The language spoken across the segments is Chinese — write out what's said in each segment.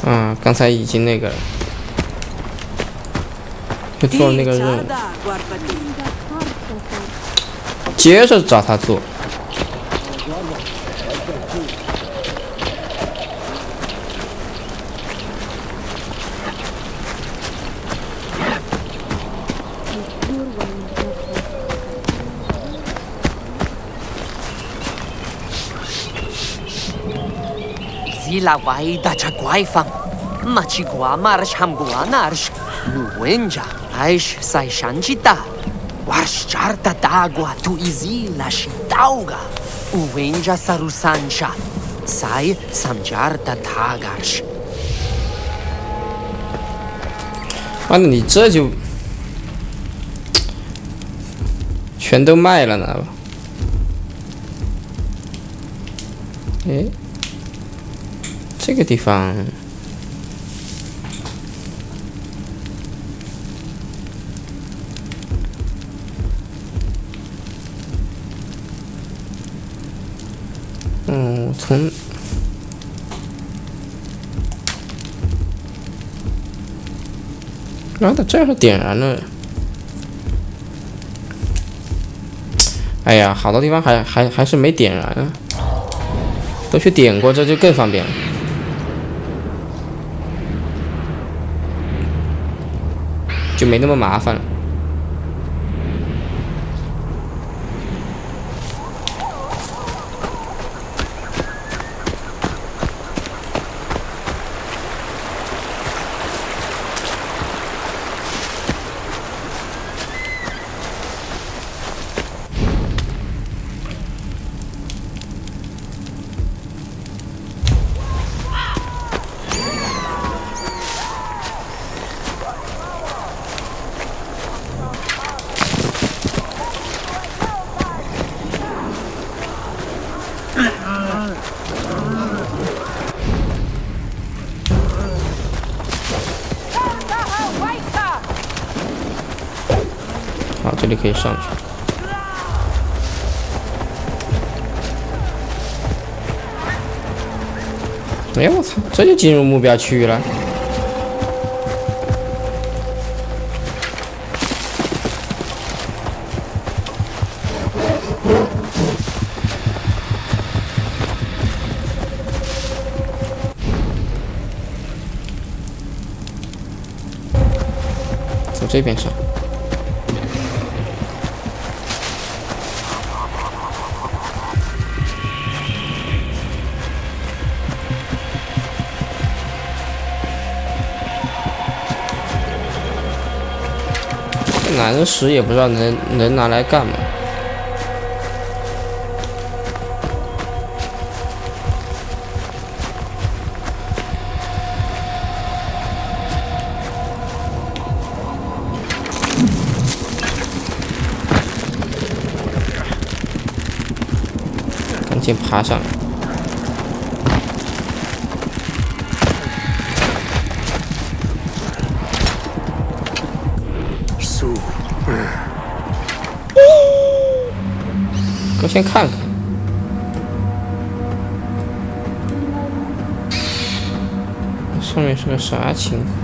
啊，刚才已经那个了，就做了那个任务，接着找他做。 Zila waida chagwaifam. Machigua marsh hamgua narsh. Luenja aish sai shanjita. Warsh charta dagua tu izila shitauga. Uenja sarusancha. Sai samjarta tagarsh. 完了，你这就全都卖了呢？哎，这个地方，从。 然后他这儿点燃了，哎呀，好多地方还是没点燃啊，都去点过，这就更方便了。就没那么麻烦了。好，这里可以上去。哎，我操，这就进入目标区域了。走这边上。 男人石也不知道能拿来干嘛。赶紧爬上来。 我先看看，上面是个啥情况？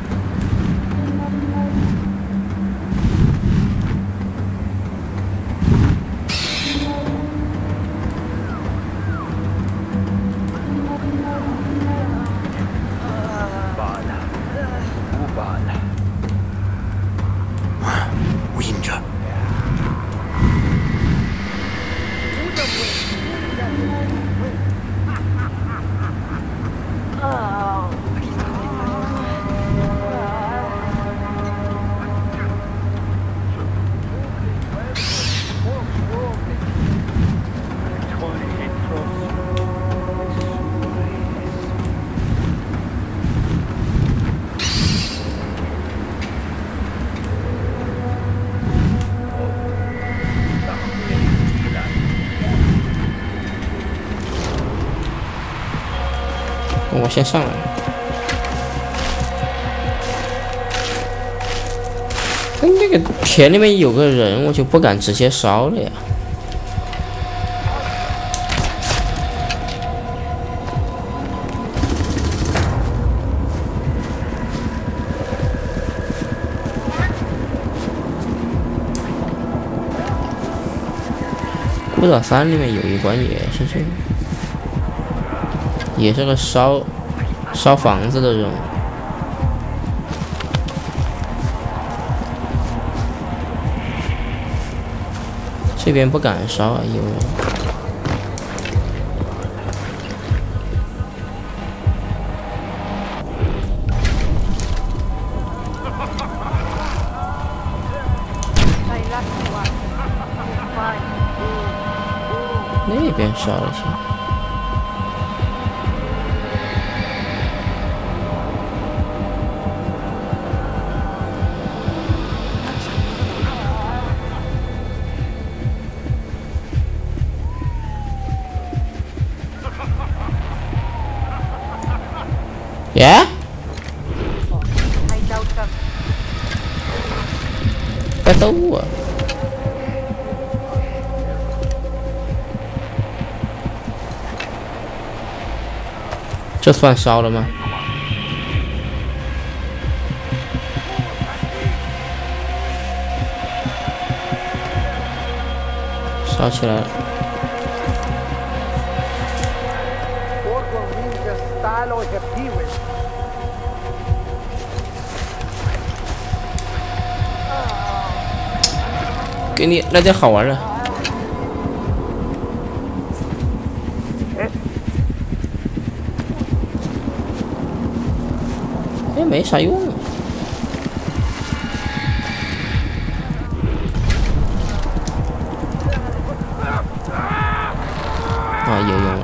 我先上来。他那个田里面有个人，我就不敢直接烧了呀。 不倒3里面有一关也是这个，也是个烧房子的任务。这边不敢烧啊，有人。那边烧了些。耶？别逗我！这算烧了吗？烧起来了。给你来点好玩的。哎，没啥用啊。啊，有用了。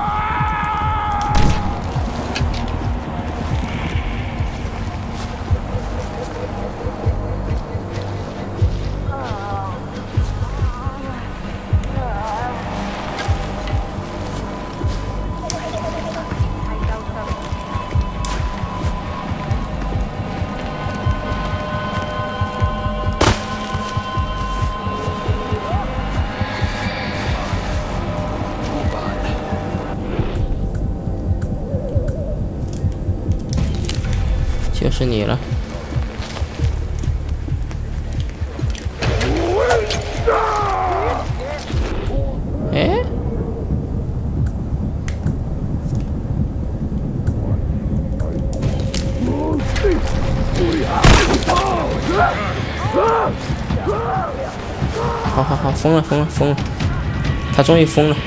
就是你了。哎，好，疯了，他终于疯了。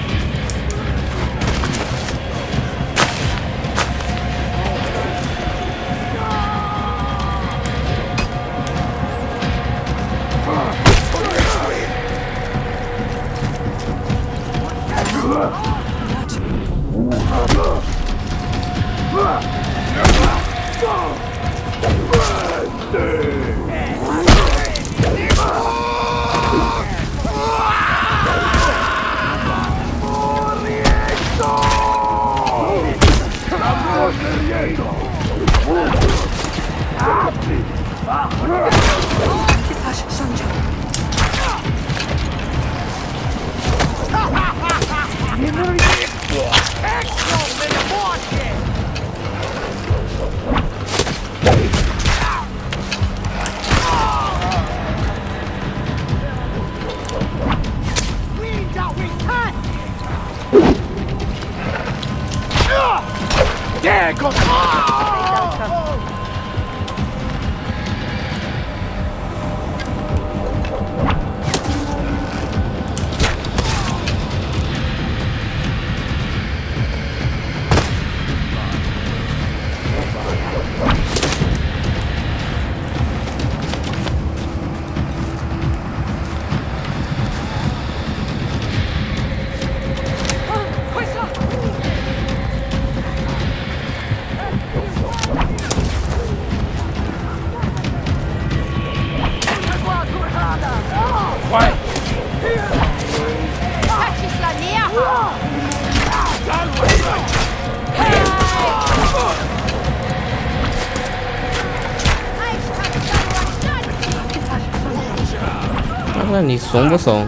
那你怂不怂？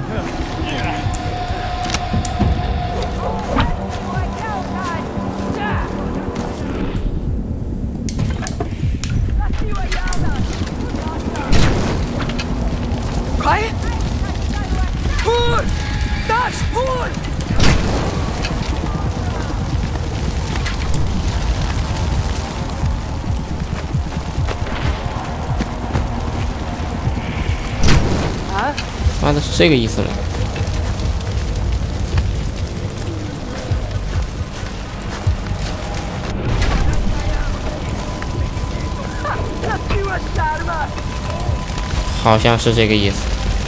快！ 妈的，是这个意思吗？好像是这个意思。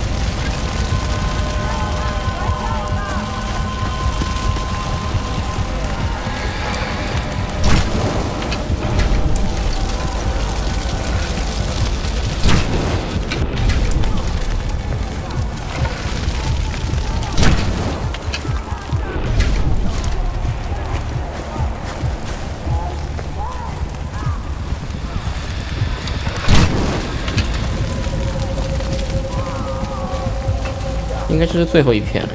应该这是最后一片。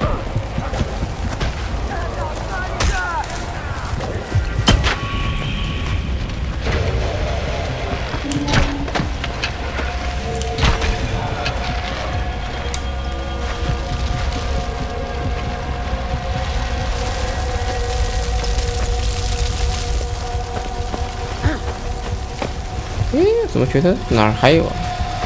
怎么觉得哪儿还有啊？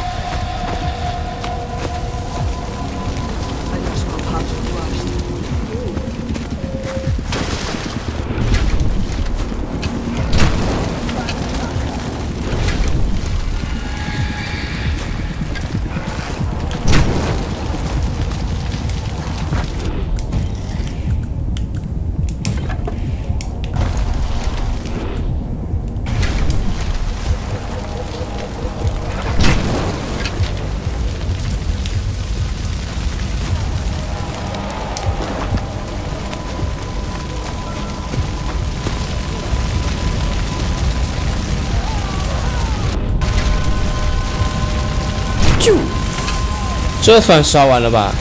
这算烧完了吧？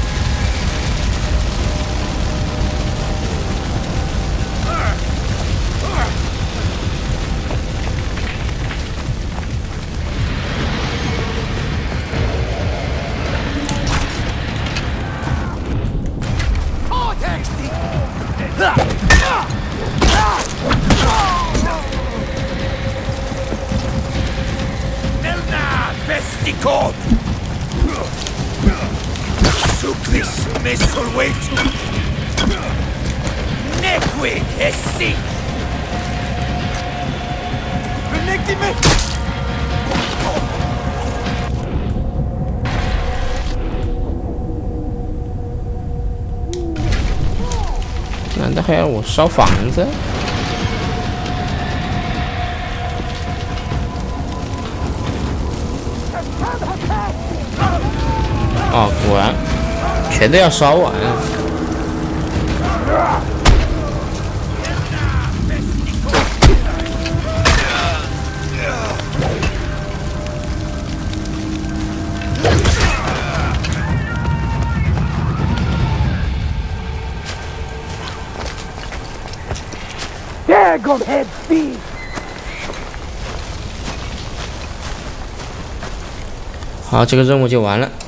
难道还要我烧房子？哦，果然全都要烧完。好，这个任务就完了。